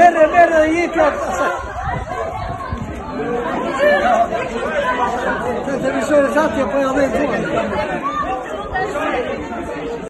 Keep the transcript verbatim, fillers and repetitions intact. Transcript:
Merda, merda, gli devi essere esatti e poi la vedo.